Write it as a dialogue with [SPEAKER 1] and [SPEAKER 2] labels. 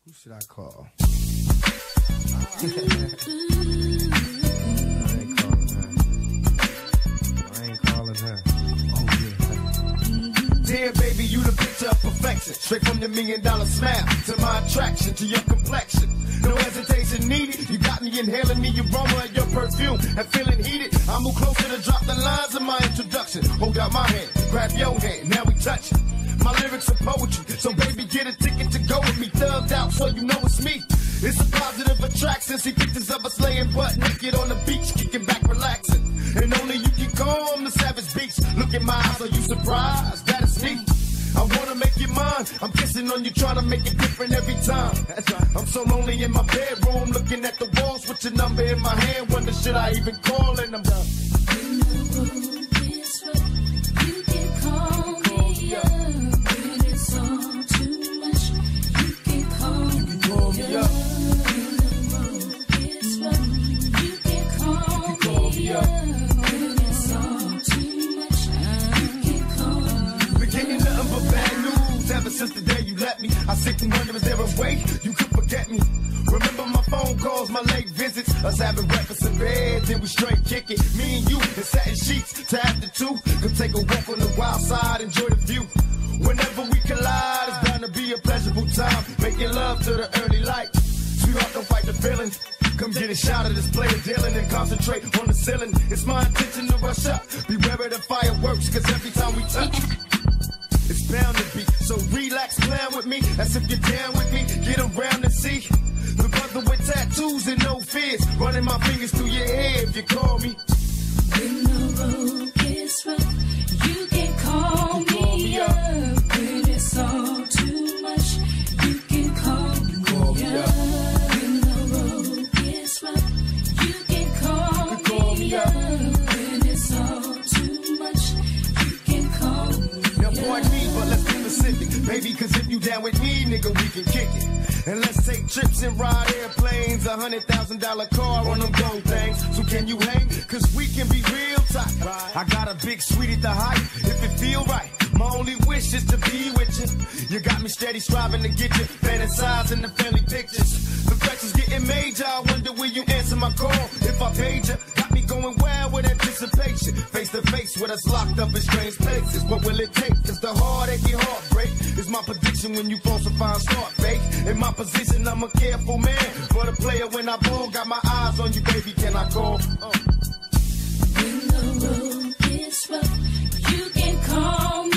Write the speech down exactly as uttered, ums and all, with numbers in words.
[SPEAKER 1] Who should I call? I ain't calling her. I ain't calling her. Oh, yeah.
[SPEAKER 2] Dear baby, you the picture of perfection. Straight from the million dollar smile to my attraction to your complexion. No hesitation needed. You got me inhaling the aroma of your perfume and feeling heated. I move closer to drop the lines of my introduction. Hold out my hand, grab your hand, now we touch it. My lyrics are poetry, so baby get a ticket to go with me. Thugged out so you know it's me. It's a positive attraction. See pictures of us laying butt naked on the beach, kicking back, relaxing. And only you can calm the savage beats. Look in my eyes, are you surprised? That is me. I wanna make you mine. I'm kissing on you, trying to make it different every time. I'm so lonely in my bedroom, looking at the walls with your number in my hand. Wonder should I even call, and I'm done.
[SPEAKER 3] You know this way. You can call me up. When it's all too much, you can call
[SPEAKER 2] You can call me up.
[SPEAKER 3] When the road gets rough, you can call
[SPEAKER 2] You can call me up.
[SPEAKER 3] When it's all too much, you can call me.
[SPEAKER 2] Been getting nothing but bad news ever since the day you left me. I sit and wonder, is there a way you could forget me? Remember my phone calls, my late visits, us having breakfast in bed, then we straight kick it. Me and you in satin sheets to after two. Could take a walk on the wild side, enjoy the view. Whenever we collide, it's bound to be a pleasurable time. Making love to the early light. Sweetheart, don't fight the feeling. Come get a shot of this player dealing and concentrate on the ceiling. It's my intention to rush up. Beware of the fireworks, cause every time we touch, it's bound to be. So relax, plan with me. As if you're down with me. Get around and see the brother with tattoos and no fears. Running my fingers through your hair if you call me.
[SPEAKER 3] When the road gets rough, you can call
[SPEAKER 2] You can call
[SPEAKER 3] me
[SPEAKER 2] me
[SPEAKER 3] up.
[SPEAKER 2] up.
[SPEAKER 3] When it's all too much, you can call
[SPEAKER 2] You can call me
[SPEAKER 3] me
[SPEAKER 2] up.
[SPEAKER 3] up. When the road gets rough, you can call
[SPEAKER 2] You can call
[SPEAKER 3] me
[SPEAKER 2] me
[SPEAKER 3] up.
[SPEAKER 2] up.
[SPEAKER 3] When it's all too much, you can call me
[SPEAKER 2] Now
[SPEAKER 3] up.
[SPEAKER 2] pardon me, but let's be specific. Baby, cause if you down with me, nigga, we can kick it. And let's take trips and ride airplanes. A hundred thousand dollar car on them gold things. So can you hang? Cause we can be real tight. I got a big suite at the height. If it feel right, my only wish is to be with you. You got me steady striving to get you. Fantasizing the family pictures. The pressure's getting major. I wonder will you answer my call if I paid you. Got me going wild with anticipation. Face to face with us locked up in strange places. What will it take? Cause the heartache and heartbreak is my prediction when you falsify and start fake. In my position, I'm a careful man. But a player when I ball, got my eyes on you, baby. Can I call? Uh.
[SPEAKER 3] When the road gets rough, you can call me